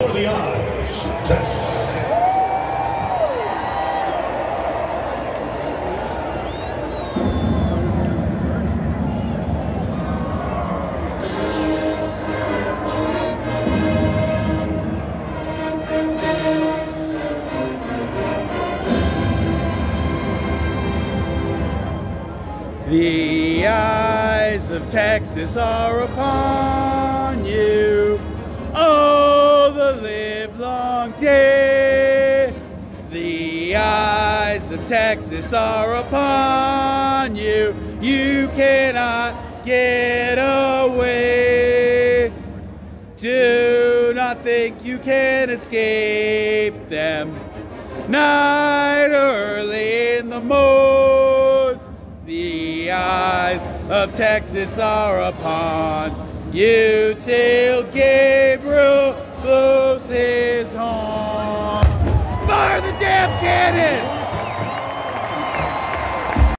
For the Eyes, Texas. The eyes of Texas are upon you all the livelong day. The eyes of Texas are upon you. You cannot get away. Do not think you can escape them. Night early in the morn, the eyes of Texas are upon you till Gabriel blows his horn. Fire the damn cannon!